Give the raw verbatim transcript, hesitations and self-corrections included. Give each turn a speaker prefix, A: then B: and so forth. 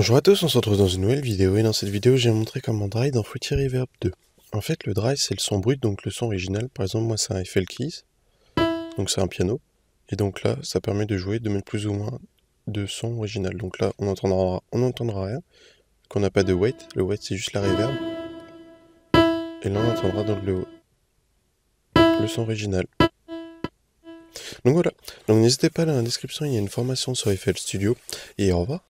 A: Bonjour à tous, on se retrouve dans une nouvelle vidéo et dans cette vidéo j'ai montré comment dry dans Fruity Reverb deux. En fait le dry c'est le son brut, donc le son original. Par exemple moi c'est un F L Keys, donc c'est un piano. Et donc là ça permet de jouer, de mettre plus ou moins de son original. Donc là on entendra, on n'entendra rien, qu'on n'a pas de weight. Le weight c'est juste la reverb. Et là on entendra donc le, le son original. Donc voilà, donc n'hésitez pas, là dans la description il y a une formation sur F L Studio. Et au revoir.